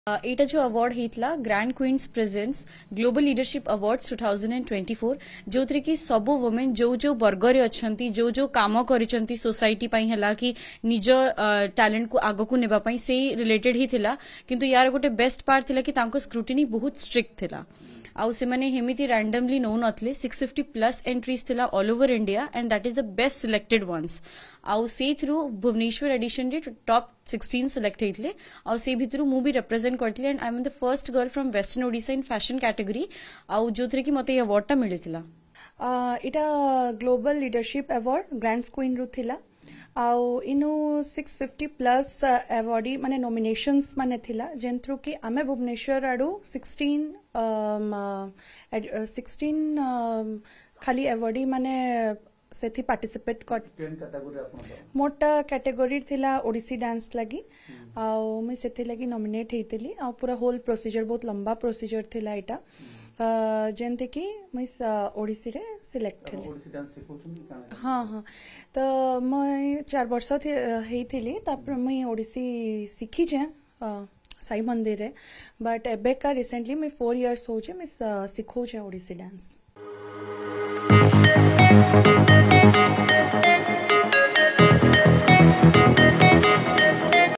एटा जो अवार्ड होता grand queens presence global leadership awards 2024 जो थरे कि सबो वुमेन जो जो वर्ग रे अछंती जो जो काम करिसंती सोसाइटी पई हला कि निज टैलेंट को आगो को नेबा पई से रिलेटेड ही थिला किंतु यार गोटे बेस्ट पार्ट थिला कि तांको स्क्रूटिनी बहुत स्ट्रिक्ट थिला आउ से माने हेमिति रैंडमली नो नथले 650 प्लस एंट्रीज थिला all over India and that is the best selected once आउ से थ्रू भुवनेश्वर एडिशन रे टॉप 16 सिलेक्ट हेतले आउ से भितरु मु भी रिप्रेजेंट करथले and I am the first girl from western Odisha in fashion category आउ जो थरे कि मते अवार्ड ता मिलिथिला इटा global leadership award grand queen रु थिला आउ इनु 650 प्लस अवार्डी माने नॉमिनेशंस माने थिला जेन थ्रू कि आमे भुवनेश्वर आडू 16 खाली अवार्डी माने सेथि पार्टिसिपेट कर मोटा कैटेगरी थिला ओडिसी डांस लगी आउ मैं सेथि लगी नॉमिनेट हेतिली आ पूरा होल प्रोसीजर बहुत लंबा प्रोसीजर थिला एटा जेनते कि मैं ओडिसी रे सिलेक्ट हाँ हाँ तो मैं 4 वर्ष हेतिली तापर मैं ओडिसी सीखी जे साई मंदिर रे बट एबे का रिसेंटली मैं 4 इयर्स हो जे मैं सिखो जे ओडिसी डांस